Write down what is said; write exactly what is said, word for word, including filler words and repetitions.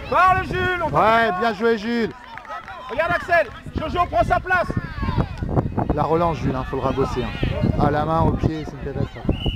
Parle Jules. On Ouais, bien joué Jules. Regarde Axel. Jojo prend sa place. La relance Jules, hein, faut le rabosser. Hein. À la main, au pied, c'est une catastrophe.